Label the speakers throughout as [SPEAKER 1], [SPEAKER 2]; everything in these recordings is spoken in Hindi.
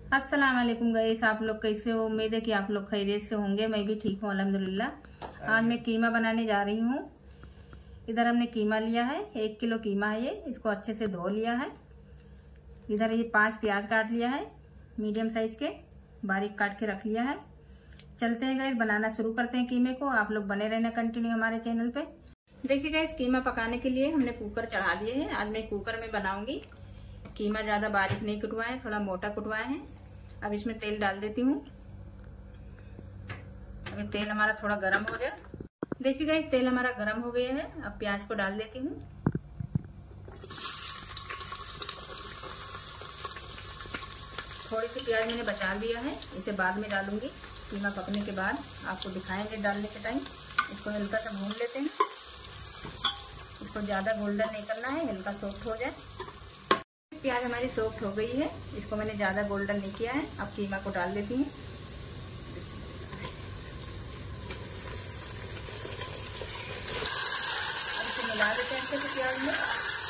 [SPEAKER 1] अस्सलाम वालेकुम गाइस, आप लोग कैसे हो? उम्मीद है कि आप लोग खैरियत से होंगे। मैं भी ठीक हूँ अल्हम्दुलिल्लाह। आज मैं कीमा बनाने जा रही हूँ। इधर हमने कीमा लिया है, 1 किलो कीमा है ये। इसको अच्छे से धो लिया है। इधर ये 5 प्याज काट लिया है, मीडियम साइज के बारीक काट के रख लिया है। चलते हैं गाइस, बनाना शुरू करते हैं कीमे को। आप लोग बने रहना कंटिन्यू हमारे चैनल पे। देखिए गाइस, कीमा पकाने के लिए हमने कुकर चढ़ा दिए हैं। आज मैं कुकर में बनाऊंगी। कीमा ज्यादा बारीक नहीं कुटवाए, थोड़ा मोटा कुटवाए हैं। अब इसमें तेल डाल देती हूँ। अभी तेल हमारा थोड़ा गर्म हो गया। देखिए गाइस, तेल हमारा गर्म हो गया है। अब प्याज को डाल देती हूँ। थोड़ी सी प्याज मैंने बचा दिया है, इसे बाद में डालूंगी। कीमा पकने के बाद आपको दिखाएंगे डालने के टाइम। इसको हल्का सा भून लेते हैं। इसको ज्यादा गोल्डन नहीं करना है, हल्का सॉफ्ट हो जाए। प्याज हमारी सॉफ्ट हो गई है। इसको मैंने ज्यादा गोल्डन नहीं किया है। अब कीमा को डाल देती हूँ। इसे मिला देते हैं अच्छे से प्याज में।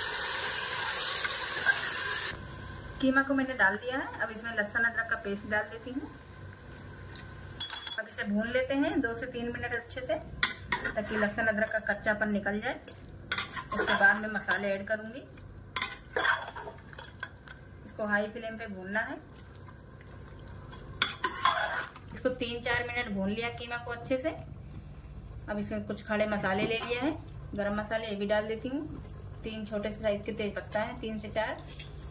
[SPEAKER 1] कीमा को मैंने डाल दिया है। अब इसमें लहसुन अदरक का पेस्ट डाल देती हूँ। अब इसे भून लेते हैं 2 से 3 मिनट अच्छे से, ताकि लहसुन अदरक का कच्चापन निकल जाए। उसके बाद में मसाले ऐड करूंगी। इसको हाई फ्लेम पे भूनना है। इसको 3-4 मिनट भून लिया कीमा को अच्छे से। अब इसमें कुछ खड़े मसाले ले लिया है, गरम मसाले, ये भी डाल देती हूँ। 3 छोटे से साइज के तेज पत्ता है, 3 से 4।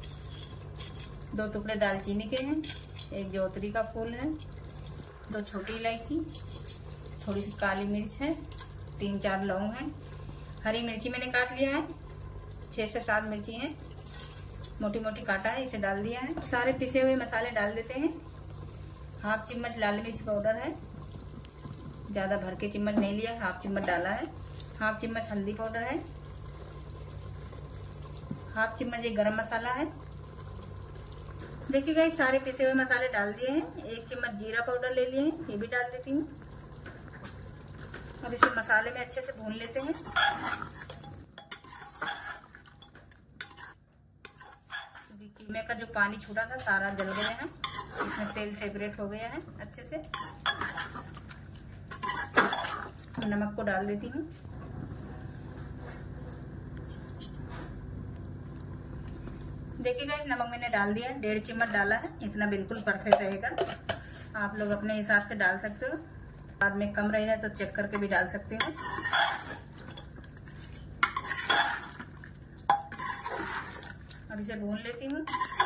[SPEAKER 1] 2 टुकड़े दालचीनी के हैं, 1 जौतरी का फूल है, 2 छोटी इलायची, थोड़ी सी काली मिर्च है, 3-4 लौंग है। हरी मिर्ची मैंने काट लिया है, 6 से 7 मिर्ची है, मोटी मोटी काटा है, इसे डाल दिया है। सारे पिसे हुए मसाले डाल देते हैं। 1/2 चम्मच लाल मिर्च पाउडर है, ज्यादा भर के चम्मच नहीं लिया, 1/2 चम्मच डाला है। 1/2 चम्मच हल्दी पाउडर है, 1/2 चम्मच ये गरम मसाला है। देखिए गाइस, सारे पिसे हुए मसाले डाल दिए हैं। 1 चम्मच जीरा पाउडर ले लिए हैं, ये भी डाल देती हूँ। अब इसे मसाले में अच्छे से भून लेते हैं। कीमे का जो पानी छूटा था सारा जल गया है, इसमें तेल सेपरेट हो गया है अच्छे से। नमक को डाल देती हूँ। देखिए गाइस, नमक मैंने डाल दिया है, 1.5 चम्मच डाला है। इतना बिल्कुल परफेक्ट रहेगा। आप लोग अपने हिसाब से डाल सकते हो, बाद में कम रहेगा तो चेक करके भी डाल सकते हो। अब इसे भून लेती हूँ।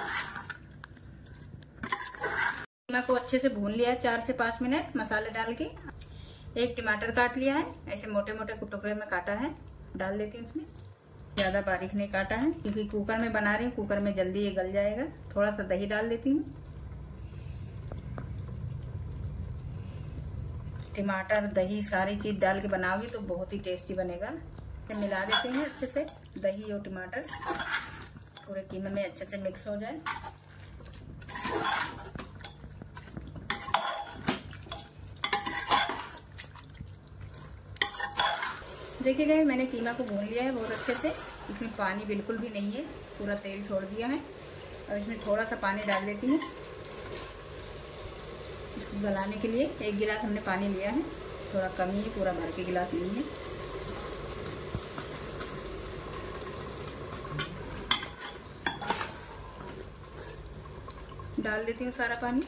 [SPEAKER 1] कीमा को अच्छे से भून लिया है 4 से 5 मिनट मसाले डाल के। 1 टमाटर काट लिया है, ऐसे मोटे मोटे टुकड़े में काटा है, डाल देती हूँ इसमें। ज्यादा बारीक नहीं काटा है, क्योंकि कुकर में बना रही हूँ, कुकर में जल्दी ये गल जाएगा। थोड़ा सा दही डाल देती हूँ। टमाटर, दही, सारी चीज डाल के बनाओगी तो बहुत ही टेस्टी बनेगा। मिला देते हैं अच्छे से, दही और टमाटर पूरे कीमे में अच्छे से मिक्स हो जाए। देखिए गाइस, मैंने कीमा को भून लिया है बहुत अच्छे से। इसमें पानी बिल्कुल भी नहीं है, पूरा तेल छोड़ दिया है। और इसमें थोड़ा सा पानी डाल देती हूँ इसको गलाने के लिए। 1 गिलास हमने पानी लिया है, थोड़ा कम ही है, पूरा भर के गिलास नहीं है। डाल देती हूँ सारा पानी।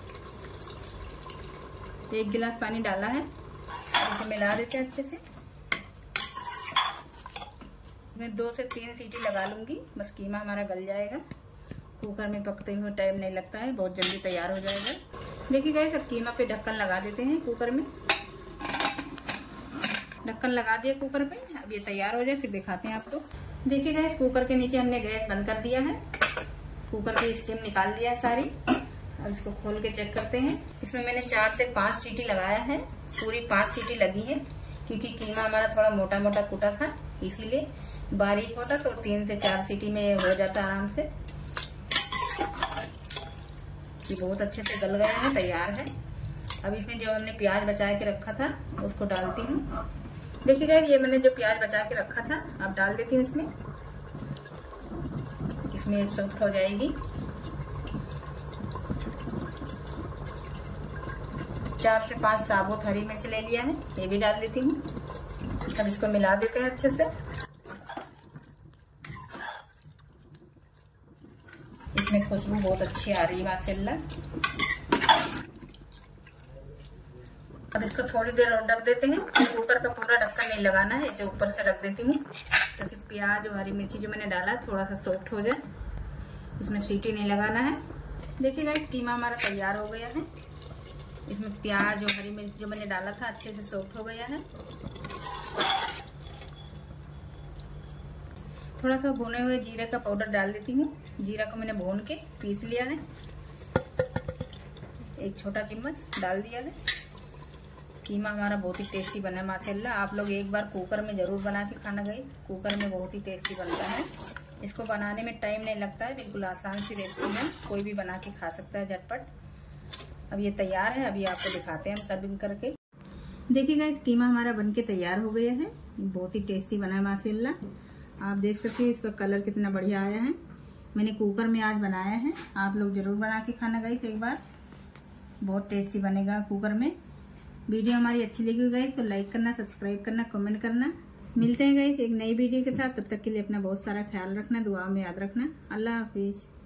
[SPEAKER 1] 1 गिलास पानी डाला है। इसे मिला देते हैं अच्छे से। मैं 2 से 3 सीटी लगा लूंगी, बस कीमा हमारा गल जाएगा। कुकर में पकते हुए टाइम नहीं लगता है, बहुत जल्दी तैयार हो जाएगा। देखिए गाइस, अब कीमा पे ढक्कन लगा देते हैं कुकर में। ढक्कन लगा दिया कुकर पे। अब ये तैयार हो जाए फिर दिखाते हैं आपको। देखिए गाइस, कुकर के नीचे हमने गैस बंद कर दिया है। कुकर की स्टीम निकाल दिया है सारी। अब इसको खोल के चेक करते हैं। इसमें मैंने 4 से 5 सीटी लगाया है, पूरी 5 सीटी लगी है, क्योंकि कीमा हमारा थोड़ा मोटा मोटा कुटा था, इसीलिए। बारीक होता तो 3 से 4 सीटी में हो जाता आराम से। ये बहुत अच्छे से गल गया है, तैयार है। अब इसमें जो हमने प्याज बचा के रखा था उसको डालती हूँ। देखिए गाइस, ये मैंने जो प्याज बचा के रखा था अब डाल देती हूँ इसमें। इसमें सॉफ्ट हो जाएगी। 4 से 5 साबुत हरी मिर्च ले लिया है, ये भी डाल देती हूँ। अब इसको मिला देते हैं अच्छे से। इसमें खुशबू बहुत अच्छी आ रही है माशाल्लाह। अब इसको थोड़ी देर और ढक देते हैं। कुकर का पूरा ढक्कन नहीं लगाना है, इसे ऊपर से रख देती हूँ ताकि प्याज और हरी मिर्ची जो मैंने डाला है थोड़ा सा सॉफ्ट हो जाए। इसमें सीटी नहीं लगाना है। देखिए गाइस, कीमा हमारा तैयार हो गया है। इसमें प्याज और हरी मिर्च जो मैंने डाला था अच्छे से सॉफ्ट हो गया है। थोड़ा सा भुने हुए जीरे का पाउडर डाल देती हूँ। जीरा को मैंने भून के पीस लिया है, 1 छोटा चम्मच डाल दिया है। कीमा हमारा बहुत ही टेस्टी बना है माशाल्लाह। आप लोग एक बार कुकर में ज़रूर बना के खाना गए, कुकर में बहुत ही टेस्टी बनता है। इसको बनाने में टाइम नहीं लगता है, बिल्कुल आसान सी रेसिपी है, कोई भी बना के खा सकता है झटपट। अब ये तैयार है, अभी आपको दिखाते हैं हम सर्विंग करके। देखिए गाइस, कीमा हमारा बनके तैयार हो गया है, बहुत ही टेस्टी बना है माशाल्लाह। आप देख सकते हैं इसका कलर कितना बढ़िया आया है। मैंने कुकर में आज बनाया है, आप लोग ज़रूर बना के खाना गाइस एक बार, बहुत टेस्टी बनेगा कुकर में। वीडियो हमारी अच्छी लगी गाइस तो लाइक करना, सब्सक्राइब करना, कमेंट करना। मिलते हैं गाइस एक नई वीडियो के साथ, तब तक के लिए अपना बहुत सारा ख्याल रखना, दुआ में याद रखना। अल्लाह हाफिज।